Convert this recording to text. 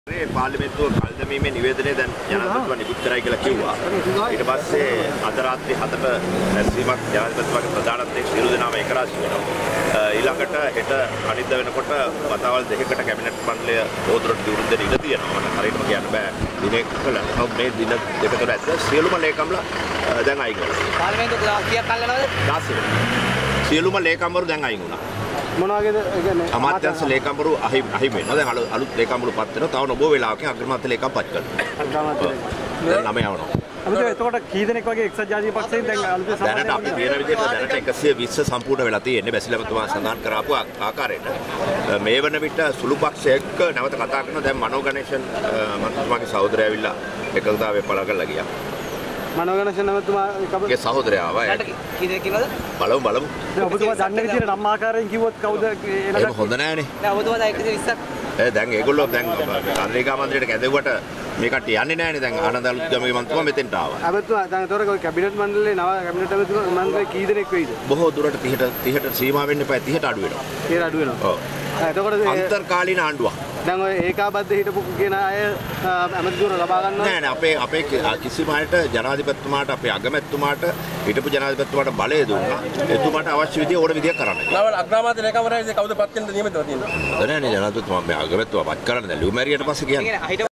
පාර්ලිමේන්තුව කල් දැමීමේ නිවේදනය දැන් ජනාධිපතිතුමා නිකුත් කරයි කියලා කිව්වා. ඊට පස්සේ අද රාත්‍රී 7ට රැස්වීමක් ජනාධිපතිතුමාගේ ප්‍රධානත්වයෙන් සියලු දෙනාම එකරාශී වෙනවා. ඊළඟට හෙට අනිද්දා වෙනකොට වතාවල් දෙකකට කැබිනට් මණ්ඩලය බෝධරට දියුණු දෙන්න ඉඩ තියෙනවා. මට හරියටම කියන්න බෑ දිනයක් කළා. මේ දින දෙක තුන ඇතුළත සියලුම ලේකම්ලා දැන් අයින් වෙනවා. පාර්ලිමේන්තුව කීයක් කල් යනවද? 16 වෙනිදා. සියලුම ලේකම්වරු දැන් අයින් වුණා. මොන වගේද ඒ කියන්නේ අමාත්‍යාංශ ලේකම්වරු අහිමි වෙනවා. දැන් අලුත් ලේකම්වරු පත් වෙනවා. තව නොබෝ වෙලාවකින් අග්‍රාමාත්‍ය ලේකම් පත් කරනවා. දැන් 9 යවනවා. අපිට එතකොට කී දෙනෙක් වගේ එක්සත් ජාතික පක්ෂයෙන් දැන් අලුත් දැනට අපි කියන විදිහට දැනට 120 සම්පූර්ණ වෙලා තියෙන්නේ. බැසිලමතුමා සඳහන් කරාපු ආකාරයට. මේ වන විට සුළු පක්ෂයක නැවත කතා කරන දැන් මනෝ ගණේෂන් මන්ත්‍රීතුමාගේ සහෝදරය ඇවිල්ලා එකඟතාවය පළ කරලා ගියා. මනෝ ගණේෂන් මන්ත්‍රීතුමාගේ සහෝදරයා ආවා. කී දෙනෙක් කිව්වද? බලමු. දැන් ඔබතුමා දන්න විදිහට නම් ආකාරයෙන් කිව්වොත් කවුද ඒක හොඳ නෑනේ. දැන් ඔබතුමා දැන් 120ක් දැන් ඒගොල්ලෝ දැන් කන්දේකා මන්ත්‍රීට කැදෙව්වට මේ කට්ටිය යන්නේ නෑනේ. දැන් ආනන්ද අලුත්ගමගේ මන්ත්‍රීතුමා මෙතෙන්ට ආවා. අපතුමා දැන් ඒතකොට කැබිනට් මණ්ඩලයේ නව කැබිනට් මන්ත්‍රී කී දෙනෙක් වෙයිද? බොහෝ දුරට 30ට සීමා වෙන්න එපා. 30ට අඩු වෙනවා. 30ට අඩු වෙනවා. ඔව්. එතකොට අන්තර්කාලීන ආණ්ඩුවක්. දැන් ඔය ඒකාබද්ධ හිටපු කියන අය ඇමතිතුමා ලබා ගන්නවා නෑ අපේ කිසිම අයට ජනාධිපතිතුමාට අපේ අගමැතිතුමාට හිටපු ජනාධිපතිතුමාට බලය දුන්නා. එතුමාට අවශ්‍ය විදිය ඕන විදියක් කරන්න. නවල අග්‍රාමාත්‍ය ලේකම්වරයා කවුද පත් වෙන්න නියමිතව තියෙන්නේ? හොඳ නෑනේ ජනාධිපතිතුමා මේ අගමැතිතුමා පත් කරන්න දැන් ලියුමැරියට පස්සේ කියන්නේ.